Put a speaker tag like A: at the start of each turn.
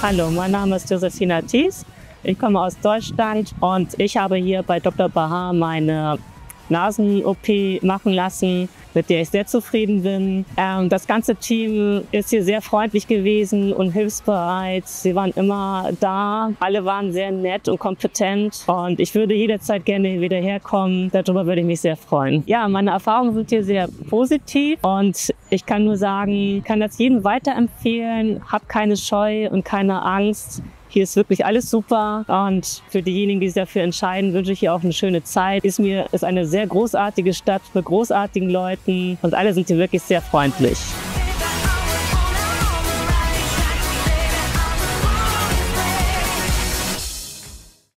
A: Hallo, mein Name ist Josefina Thies. Ich komme aus Deutschland und ich habe hier bei Dr. Bahar meine Nasen-OP machen lassen, mit der ich sehr zufrieden bin. Das ganze Team ist hier sehr freundlich gewesen und hilfsbereit. Sie waren immer da. Alle waren sehr nett und kompetent und ich würde jederzeit gerne wieder herkommen. Darüber würde ich mich sehr freuen. Ja, meine Erfahrungen sind hier sehr positiv und ich kann nur sagen, ich kann das jedem weiterempfehlen. Hab keine Scheu und keine Angst. Hier ist wirklich alles super und für diejenigen, die sich dafür entscheiden, wünsche ich hier auch eine schöne Zeit. Izmir ist eine sehr großartige Stadt mit großartigen Leuten und alle sind hier wirklich sehr freundlich.